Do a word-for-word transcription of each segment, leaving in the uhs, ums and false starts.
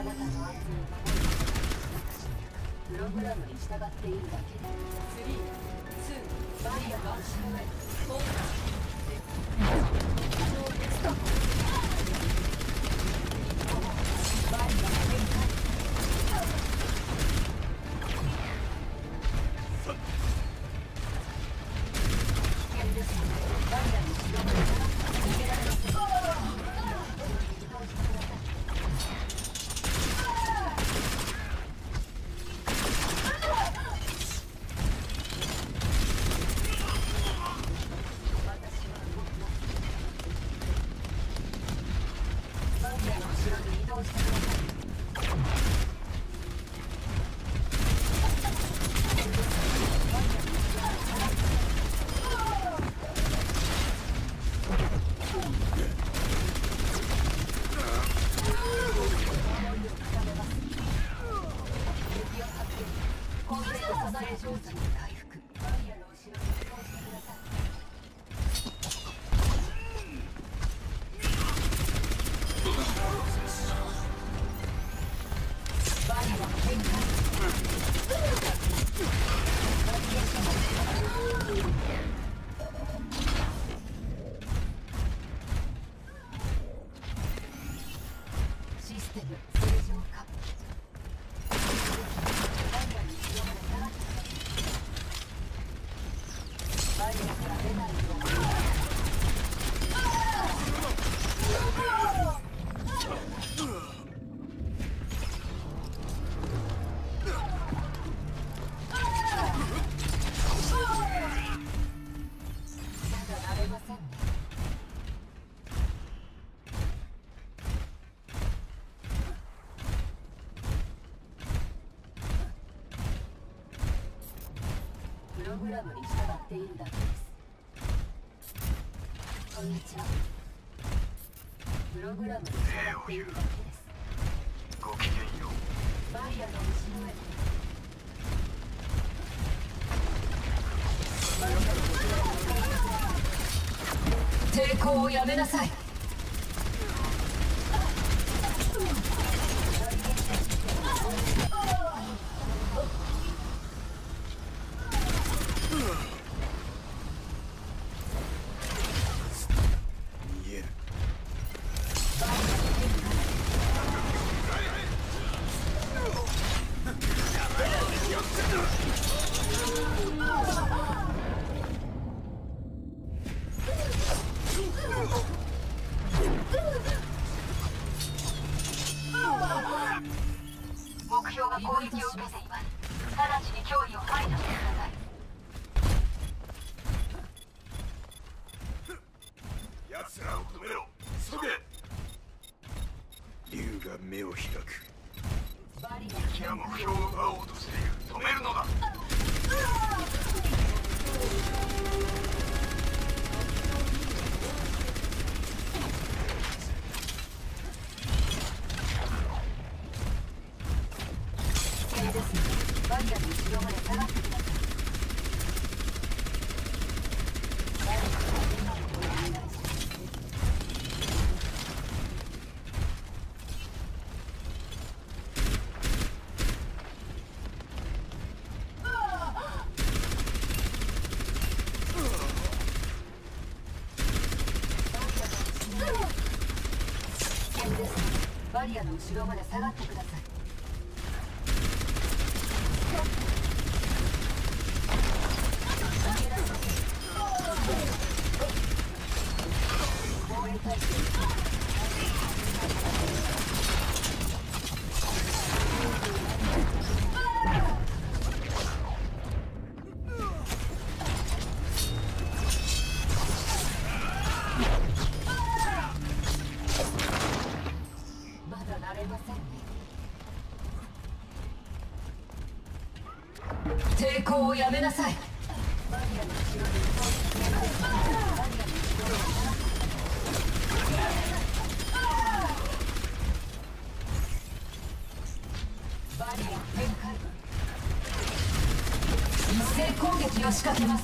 あなたの圧を守る。プログラムに従っているだけで。スリー、ツー、バリアが後ろへ。フォーストップ。バリア展開。危険です。バリアの後ろまで逃げられません。プログラムに従っているだけです。こんにちは。プログラムに従っているだけです。 ごきげんよう。 バリアの後ろへ。抵抗をやめなさい。 目標が攻撃を受けています。直ちに脅威を排除してください。奴らを止めろ。急げ。竜が目を開く。敵が目標を奪おうとしている。止めるのだ。 バリアの後ろまで下がってください。バリアの後ろまで下がってください。防衛態勢。まだ慣れませんね。抵抗をやめなさい。バリアの後ろにバリア展開。一斉攻撃を仕掛けます。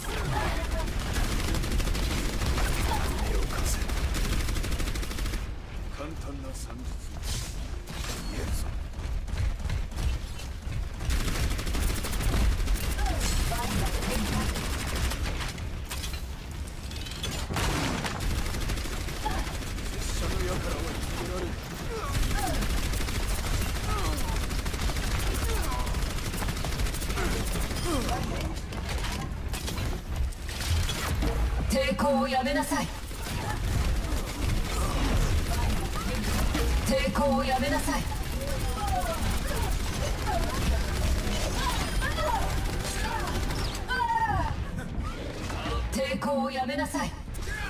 目を貸せ。簡単な算術。言えるぞ。 抗をやめなさい。抵抗をやめなさい。抵抗をやめなさい。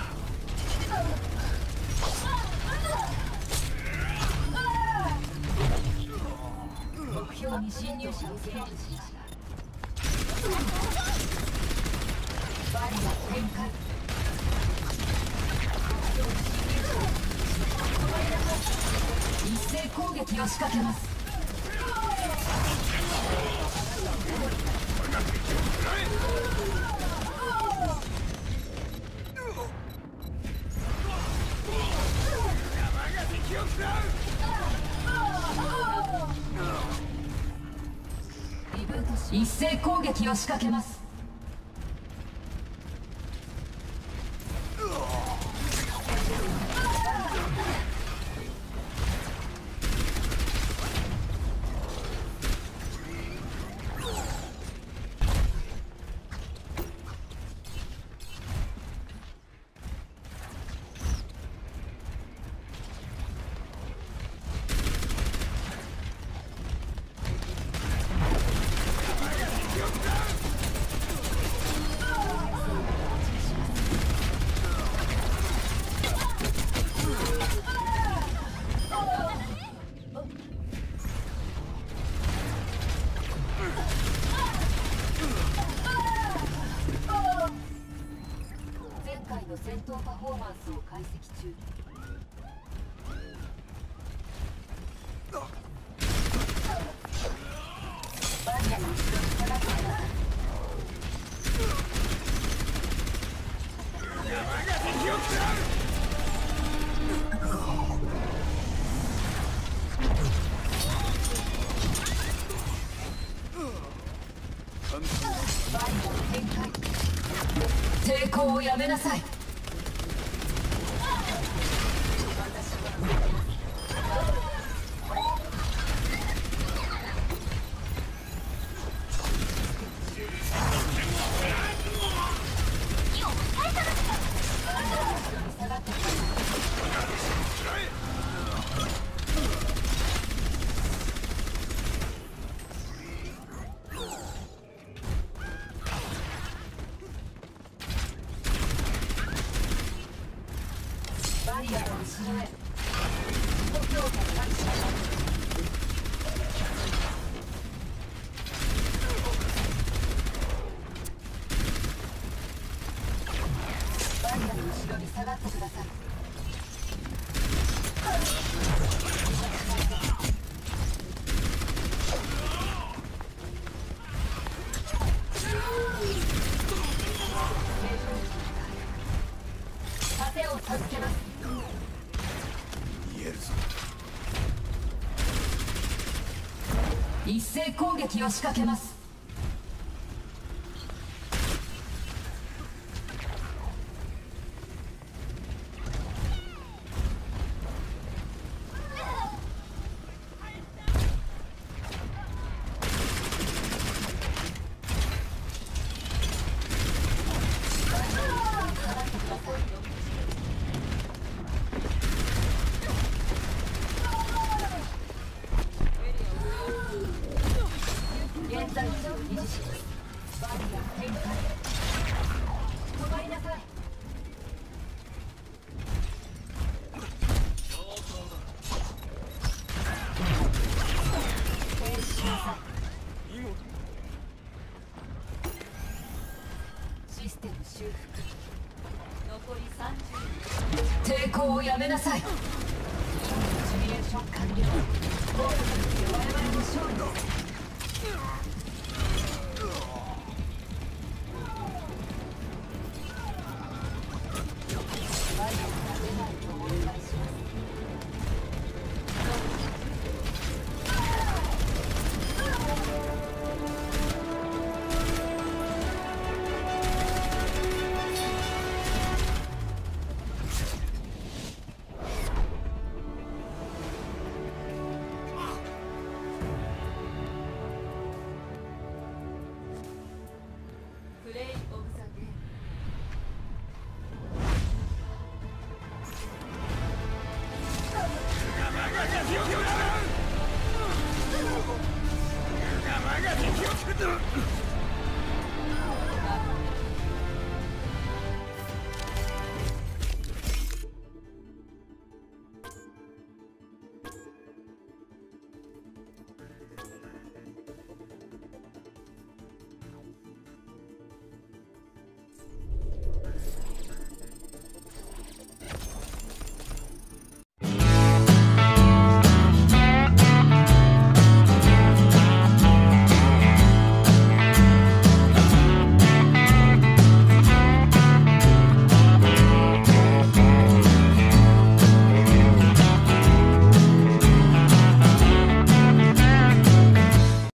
目標に侵入者を制圧しました。バリア展開。一斉攻撃を仕掛けます。一斉攻撃を仕掛けます。戦闘パフォーマンスを解析中。バリアの後ろに下がってください。山が敵を食らう。バリア展開。抵抗をやめなさい。バリアの後ろへ。強化開始。バリアの後ろに下がってください。盾を授けます。一斉攻撃を仕掛けます。現在地を維持します。バリア展開。止まりなさい。停止しなさい。システム修復。残りさんじゅう。抵抗をやめなさい。シミュレーション完了。我々の勝利です。